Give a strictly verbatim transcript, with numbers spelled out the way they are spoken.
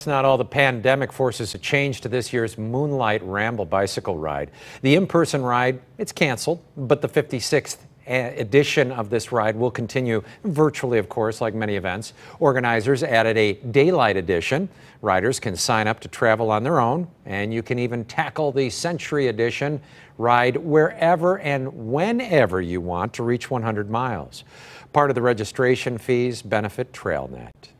It's not all the pandemic forces a change to this year's Moonlight Ramble bicycle ride. The in-person ride, it's canceled, but the fifty-sixth edition of this ride will continue virtually, of course, like many events. Organizers added a daylight edition. Riders can sign up to travel on their own, and you can even tackle the Century Edition ride wherever and whenever you want to reach one hundred miles. Part of the registration fees benefit TrailNet.